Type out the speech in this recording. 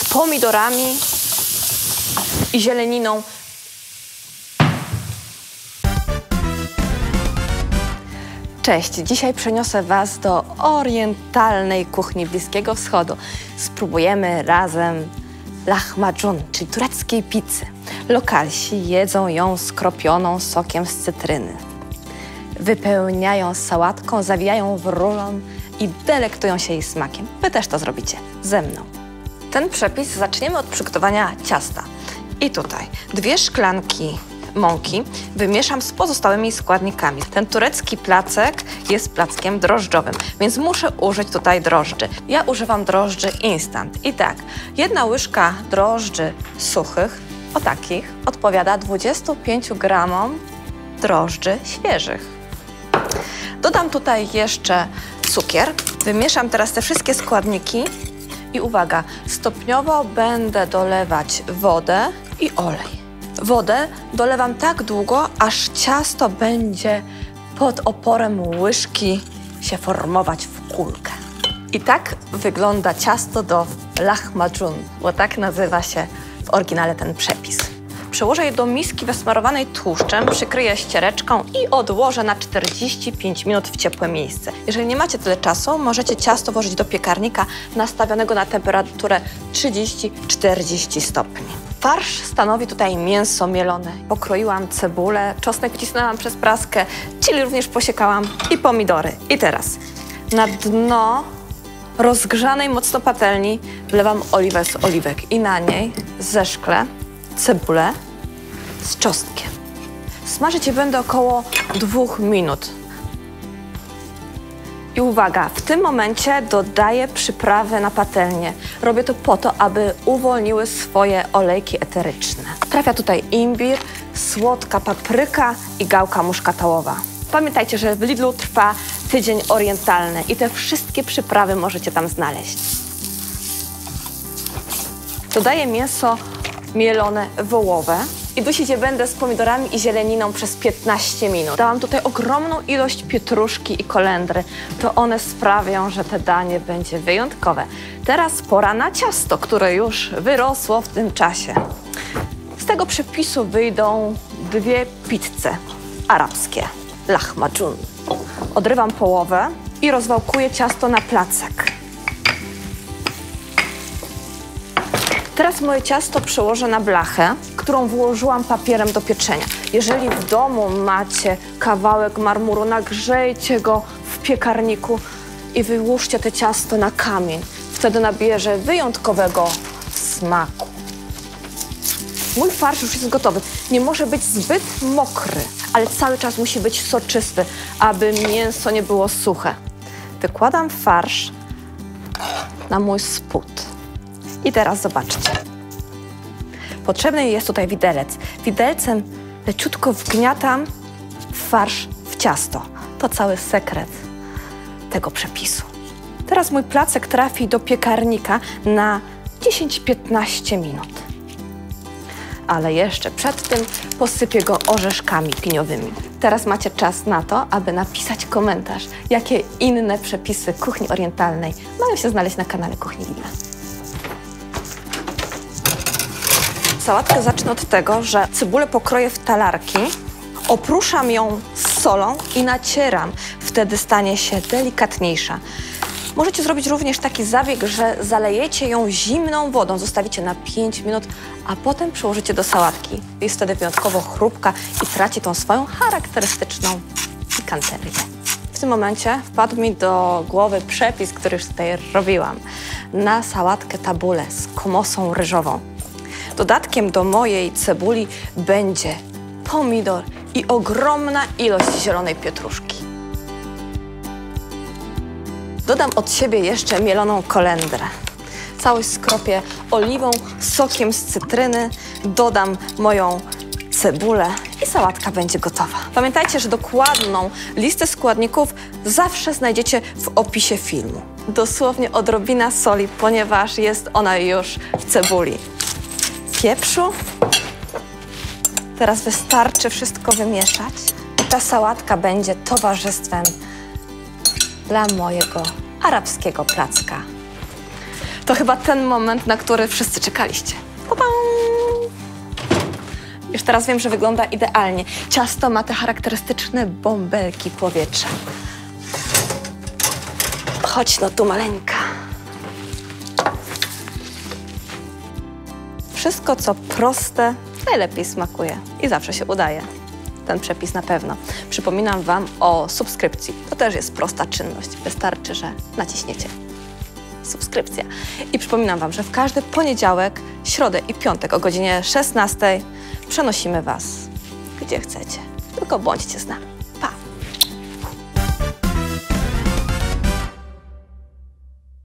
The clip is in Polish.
pomidorami i zieleniną. Cześć, dzisiaj przeniosę Was do orientalnej kuchni Bliskiego Wschodu. Spróbujemy razem lahmacun, czyli tureckiej pizzy. Lokalsi jedzą ją skropioną sokiem z cytryny. Wypełniają sałatką, zawijają w rulon i delektują się jej smakiem. Wy też to zrobicie ze mną. Ten przepis zaczniemy od przygotowania ciasta. I tutaj 2 szklanki mąki wymieszam z pozostałymi składnikami. Ten turecki placek jest plackiem drożdżowym, więc muszę użyć tutaj drożdży. Ja używam drożdży instant. I tak, 1 łyżka drożdży suchych, o takich, odpowiada 25 gramom drożdży świeżych. Dodam tutaj jeszcze cukier. Wymieszam teraz te wszystkie składniki i uwaga, stopniowo będę dolewać wodę i olej. Wodę dolewam tak długo, aż ciasto będzie pod oporem łyżki się formować w kulkę. I tak wygląda ciasto do lahmacun, bo tak nazywa się w oryginale ten przepis. Przełożę je do miski wysmarowanej tłuszczem, przykryję ściereczką i odłożę na 45 minut w ciepłe miejsce. Jeżeli nie macie tyle czasu, możecie ciasto włożyć do piekarnika nastawionego na temperaturę 30-40 stopni. Farsz stanowi tutaj mięso mielone. Pokroiłam cebulę, czosnek wcisnęłam przez praskę, chili również posiekałam i pomidory. I teraz na dno rozgrzanej mocno patelni wlewam oliwę z oliwek i na niej zeszklę cebulę z czosnkiem. Smażyć je będę około 2 minut. I uwaga, w tym momencie dodaję przyprawy na patelnię. Robię to po to, aby uwolniły swoje olejki eteryczne. Trafia tutaj imbir, słodka papryka i gałka muszkatałowa. Pamiętajcie, że w Lidlu trwa tydzień orientalny i te wszystkie przyprawy możecie tam znaleźć. Dodaję mięso mielone wołowe i dusić je będę z pomidorami i zieleniną przez 15 minut. Dałam tutaj ogromną ilość pietruszki i kolendry. To one sprawią, że te danie będzie wyjątkowe. Teraz pora na ciasto, które już wyrosło w tym czasie. Z tego przepisu wyjdą 2 pizze arabskie, lahmacun. Odrywam połowę i rozwałkuję ciasto na placek. Teraz moje ciasto przełożę na blachę, którą włożyłam papierem do pieczenia. Jeżeli w domu macie kawałek marmuru, nagrzejcie go w piekarniku i wyłóżcie te ciasto na kamień. Wtedy nabierze wyjątkowego smaku. Mój farsz już jest gotowy. Nie może być zbyt mokry, ale cały czas musi być soczysty, aby mięso nie było suche. Wykładam farsz na mój spód. I teraz zobaczcie. Potrzebny jest tutaj widelec. Widelcem leciutko wgniatam farsz w ciasto. To cały sekret tego przepisu. Teraz mój placek trafi do piekarnika na 10-15 minut. Ale jeszcze przed tym posypię go orzeszkami piniowymi. Teraz macie czas na to, aby napisać komentarz, jakie inne przepisy kuchni orientalnej mają się znaleźć na kanale Kuchni Lidla. Sałatkę zacznę od tego, że cebulę pokroję w talarki, opruszam ją z solą i nacieram. Wtedy stanie się delikatniejsza. Możecie zrobić również taki zabieg, że zalejecie ją zimną wodą, zostawicie na 5 minut, a potem przełożycie do sałatki. Jest wtedy wyjątkowo chrupka i traci tą swoją charakterystyczną pikanterię. W tym momencie wpadł mi do głowy przepis, który już tutaj robiłam, na sałatkę tabule z komosą ryżową. Dodatkiem do mojej cebuli będzie pomidor i ogromna ilość zielonej pietruszki. Dodam od siebie jeszcze mieloną kolendrę. Całość skropię oliwą, sokiem z cytryny, dodam moją cebulę i sałatka będzie gotowa. Pamiętajcie, że dokładną listę składników zawsze znajdziecie w opisie filmu. Dosłownie odrobina soli, ponieważ jest ona już w cebuli. Pieprzu. Teraz wystarczy wszystko wymieszać. I ta sałatka będzie towarzystwem dla mojego arabskiego placka. To chyba ten moment, na który wszyscy czekaliście. Pa-pam! Już teraz wiem, że wygląda idealnie. Ciasto ma te charakterystyczne bąbelki powietrza. Chodź no tu, maleńka. Wszystko, co proste, najlepiej smakuje i zawsze się udaje. Ten przepis na pewno. Przypominam Wam o subskrypcji. To też jest prosta czynność. Wystarczy, że naciśniecie subskrypcję. I przypominam Wam, że w każdy poniedziałek, środę i piątek o godzinie 16 przenosimy Was gdzie chcecie. Tylko bądźcie z nami.